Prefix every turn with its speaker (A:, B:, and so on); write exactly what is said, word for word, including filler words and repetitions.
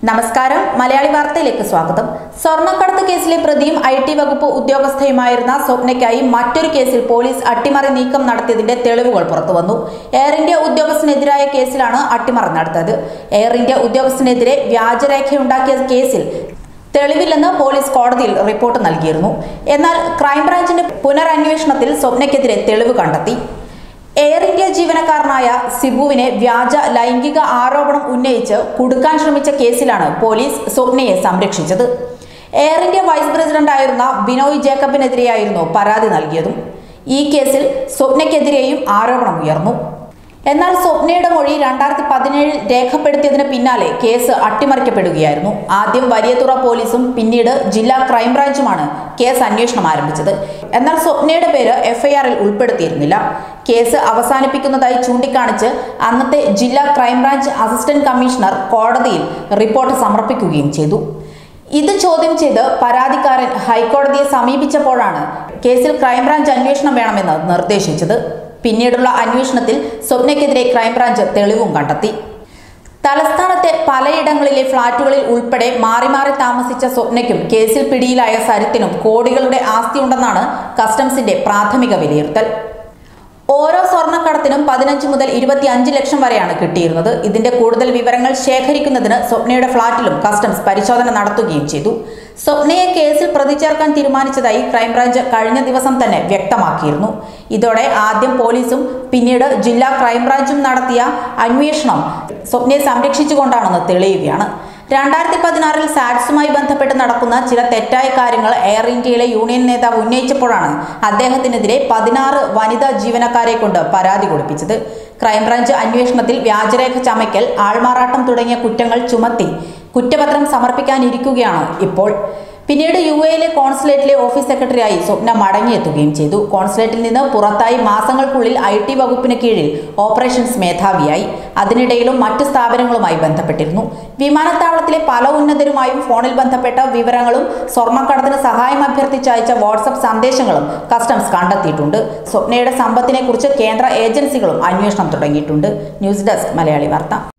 A: നമസ്കാരം മലയാളി വാർത്തയിലേക്ക് സ്വാഗതം. സ്വർണ്ണക്കടത്ത് കേസിലെ പ്രതിയും ഐ ടി വകുപ്പ് ഉദ്യോഗസ്ഥയുമായിരുന്ന സ്വപ്നയ്ക്കായി മറ്റൊരു കേസിൽ പോലീസ് അട്ടിമറി നീക്കം നടത്തിയതിന്റെ തെളിവുകൾ പുറത്തുവന്നു. എയർ ഇന്ത്യ ഉദ്യോഗസ്ഥനെതിരായ കേസിലാണ് അട്ടിമറി നടത്തിയത്. എയർ ഇന്ത്യ ഉദ്യോഗസ്ഥനെതിരെ വ്യാജരേഖയുണ്ടാക്കിയ കേസിൽ തെളിവില്ലെന്ന് പോലീസ് കോടതിയിൽ റിപ്പോർട്ട് നൽകിയിരുന്നു. എന്നാൽ ക്രൈംബ്രാഞ്ചിന്റെ പുനരന്വേഷണത്തിൽ സ്വപ്നയ്ക്കെതിരെ തെളിവ് കണ്ടെത്തി. എയർ ഇന്ത്യ ജീവനക്കാരനായ സിബുവിനെ വ്യാജ ലൈംഗിക ആരോപണം ഉന്നയിച്ച് കുടുക്കാൻ ശ്രമിച്ച കേസിലാണ് പോലീസ് സ്വപ്നയെ സംരക്ഷിച്ചത്. എയർ ഇന്ത്യ വൈസ് പ്രസിഡന്റായിരുന്ന ബിനോയ് ജേക്കബിനെതിരെയായിരുന്നു പരാതി നൽകിയതും. ഈ കേസിൽ സ്വപ്നയ്ക്കെതിരെയും ആരോപണം ഉയർന്നു. എന്നാൽ സ്വപ്നയുടെ മൊഴി രണ്ടായിരത്തി പതിനേഴിൽ രേഖപ്പെടുത്തിയതിന് പിന്നാലെ കേസ് അട്ടിമറിക്കപ്പെടുകയായിരുന്നു. ആദ്യം വലിയതുറ പോലീസും പിന്നീട് ജില്ലാ ക്രൈംബ്രാഞ്ചുമാണ് കേസ് അന്വേഷണം ആരംഭിച്ചത്. എന്നാൽ സ്വപ്നയുടെ പേര് എഫ്ഐആറിൽ ഉൾപ്പെടുത്തിയിരുന്നില്ല. കേസ് അവസാനിപ്പിക്കുന്നതായി ചൂണ്ടിക്കാണിച്ച് അന്നത്തെ ജില്ലാ ക്രൈംബ്രാഞ്ച് അസിസ്റ്റന്റ് കമ്മീഷണർ കോടതിയിൽ റിപ്പോർട്ട് സമർപ്പിക്കുകയും ചെയ്തു. ഇത് ചോദ്യം ചെയ്ത് പരാതിക്കാരൻ ഹൈക്കോടതിയെ സമീപിച്ചപ്പോഴാണ് കേസിൽ ക്രൈംബ്രാഞ്ച് അന്വേഷണം വേണമെന്ന് നിർദ്ദേശിച്ചത്. പിന്നീടുള്ള അന്വേഷണത്തിൽ സ്വപ്നയ്ക്കെതിരെ ക്രൈംബ്രാഞ്ച് തെളിവും കണ്ടെത്തി. തലസ്ഥാനത്തെ പലയിടങ്ങളിലെ ഫ്ളാറ്റുകളിൽ ഉൾപ്പെടെ മാറി മാറി താമസിച്ച സ്വപ്നയ്ക്കും കേസിൽ പിടിയിലായ സരിത്തിനും കോടികളുടെ ആസ്തിയുണ്ടെന്നാണ് കസ്റ്റംസിന്റെ പ്രാഥമിക വിലയിരുത്തൽ. ഓരോ സ്വർണ്ണക്കടത്തിനും പതിനഞ്ച് മുതൽ ഇരുപത്തി അഞ്ച് ലക്ഷം വരെയാണ് കിട്ടിയിരുന്നത്. ഇതിന്റെ കൂടുതൽ വിവരങ്ങൾ ശേഖരിക്കുന്നതിന് സ്വപ്നയുടെ ഫ്ളാറ്റിലും കസ്റ്റംസ് പരിശോധന നടത്തുകയും ചെയ്തു. സ്വപ്നയെ കേസിൽ പ്രതി ചേർക്കാൻ തീരുമാനിച്ചതായി ക്രൈംബ്രാഞ്ച് കഴിഞ്ഞ ദിവസം തന്നെ വ്യക്തമാക്കിയിരുന്നു. ഇതോടെ ആദ്യം പോലീസും പിന്നീട് ജില്ലാ ക്രൈംബ്രാഞ്ചും നടത്തിയ അന്വേഷണം സ്വപ്നയെ സംരക്ഷിച്ചുകൊണ്ടാണെന്ന് തെളിയുകയാണ്. രണ്ടായിരത്തി പതിനാറിൽ സാറ്റ്സുമായി ബന്ധപ്പെട്ട് നടക്കുന്ന ചില തെറ്റായ കാര്യങ്ങൾ എയർ ഇന്ത്യയിലെ യൂണിയൻ നേതാവ് ഉന്നയിച്ചപ്പോഴാണ് അദ്ദേഹത്തിനെതിരെ പതിനാറ് വനിതാ ജീവനക്കാരെ കൊണ്ട് പരാതി കൊടുപ്പിച്ചത്. ക്രൈംബ്രാഞ്ച് അന്വേഷണത്തിൽ വ്യാജരേഖ ചമയ്ക്കൽ, ആൾമാറാട്ടം തുടങ്ങിയ കുറ്റങ്ങൾ ചുമത്തി കുറ്റപത്രം സമർപ്പിക്കാനിരിക്കുകയാണ് ഇപ്പോൾ. പിന്നീട് യു എയിലെ കോൺസുലേറ്റിലെ ഓഫീസ് സെക്രട്ടറിയായി സ്വപ്ന മടങ്ങിയെത്തുകയും ചെയ്തു. കോൺസുലേറ്റിൽ നിന്ന് പുറത്തായി മാസങ്ങൾക്കുള്ളിൽ ഐ ടി വകുപ്പിന് കീഴിൽ ഓപ്പറേഷൻസ് മേധാവിയായി. അതിനിടയിലും മറ്റ് സ്ഥാപനങ്ങളുമായി ബന്ധപ്പെട്ടിരുന്നു. വിമാനത്താവളത്തിലെ പല ഉന്നതരുമായും ഫോണിൽ ബന്ധപ്പെട്ട വിവരങ്ങളും സ്വർണ്ണക്കടത്തിന് സഹായം അഭ്യർത്ഥിച്ച് അയച്ച വാട്സപ്പ് സന്ദേശങ്ങളും കസ്റ്റംസ് കണ്ടെത്തിയിട്ടുണ്ട്. സ്വപ്നയുടെ സമ്പത്തിനെ കുറിച്ച് കേന്ദ്ര ഏജൻസികളും അന്വേഷണം തുടങ്ങിയിട്ടുണ്ട്. ന്യൂസ് ഡെസ്ക് മലയാളി വാർത്ത.